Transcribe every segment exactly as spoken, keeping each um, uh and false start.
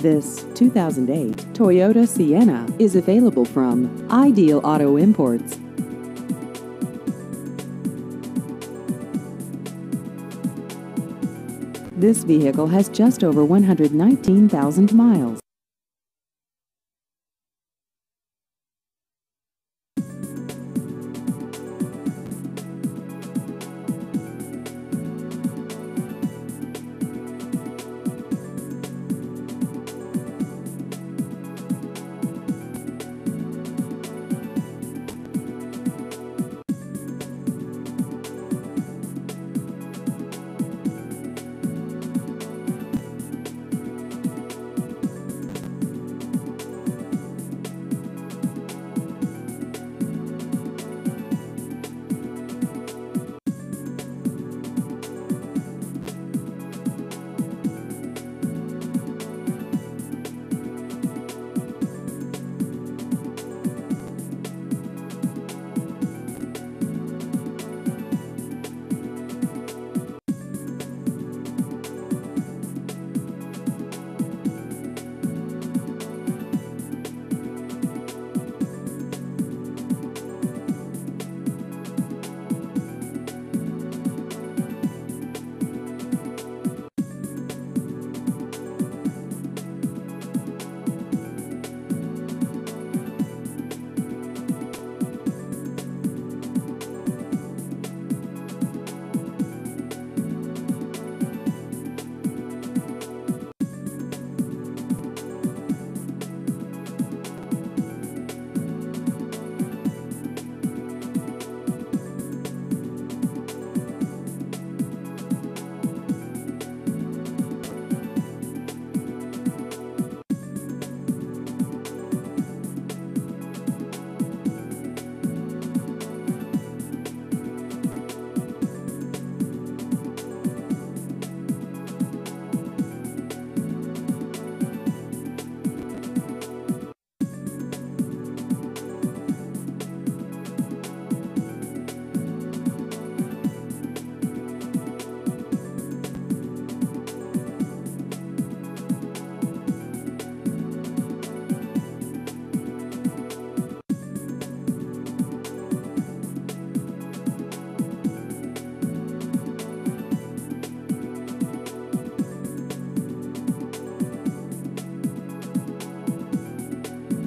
This two thousand eight Toyota Sienna is available from Ideal Auto Imports. This vehicle has just over one hundred nineteen thousand miles.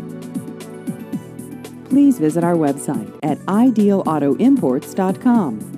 Please visit our website at ideal auto imports dot com.